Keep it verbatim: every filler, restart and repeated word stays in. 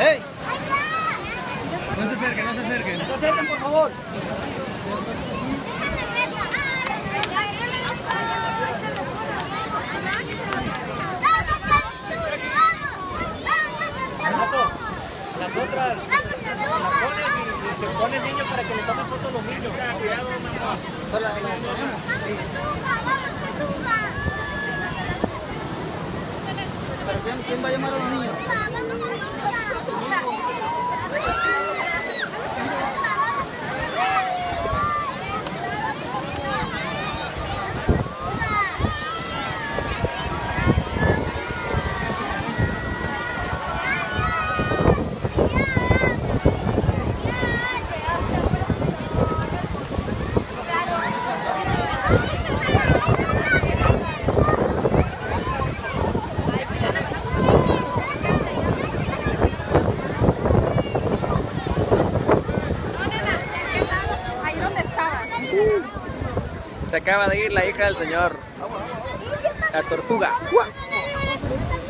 ¡Ey! No se acerquen, no se acerquen. No se acerquen, por favor. Las otras las pones y se pone el niño para que le tomen fotos los niños. Cuidado, mamá. ¿Pero quién va a llamar a los niños? Se acaba de ir la hija del señor. La tortuga.